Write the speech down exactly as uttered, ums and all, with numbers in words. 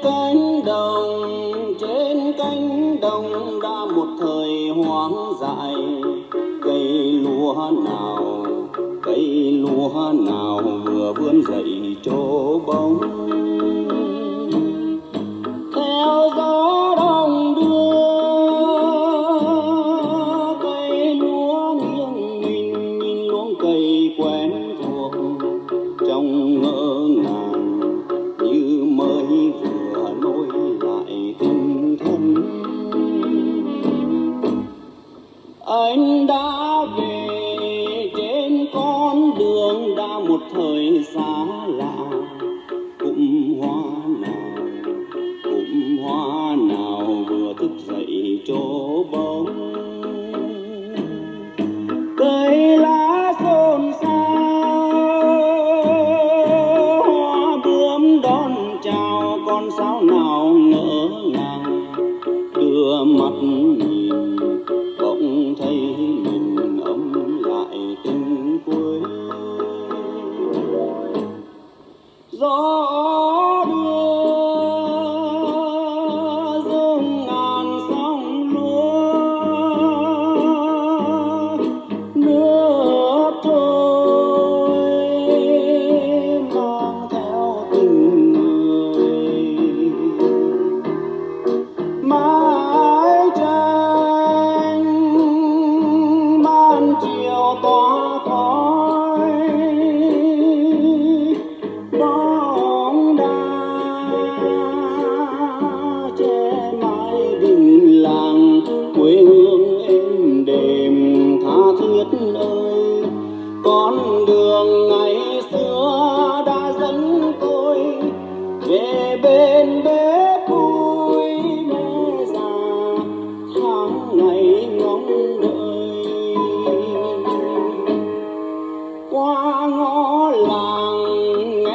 cánh đồng, trên cánh đồng đã một thời hoang dại. Cây lúa nào, cây lúa nào vừa vươn dậy trổ bông. Theo gió đông đưa, cây lúa nghiêng mình nhìn luống cây quen thuộc, trong ngỡ ngàng như mới vừa nối lại tình thân. Anh đã về trên con đường đã một thời xa lạ. Cụm hoa nào, cụm hoa nào vừa thức dậy trổ bông. Cây lá xôn xao, hoa bướm đón chào, con sáo nào ngỡ ngàng đưa mắt nhìn bỗng thấy mình ấm lại tình quê. Gió đưa rung ngàn sóng lúa, nước trôi mang theo tình người. Mái tranh ban chiều tỏa khói, bóng đá che mái đình làng. Quê hương êm đềm tha thiết ơi, con đường ngày xưa đã dẫn tôi về bên bên.